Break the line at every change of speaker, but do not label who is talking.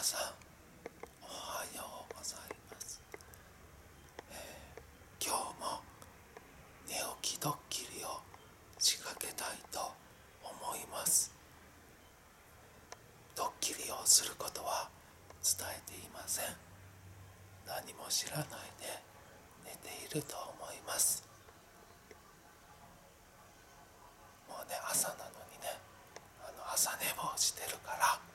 さんおはようございます。今日も寝起きドッキリを仕掛けたいと思います。ドッキリをすることは伝えていません。何も知らないで寝ていると思います。もうね、朝なのにね、朝寝坊してるから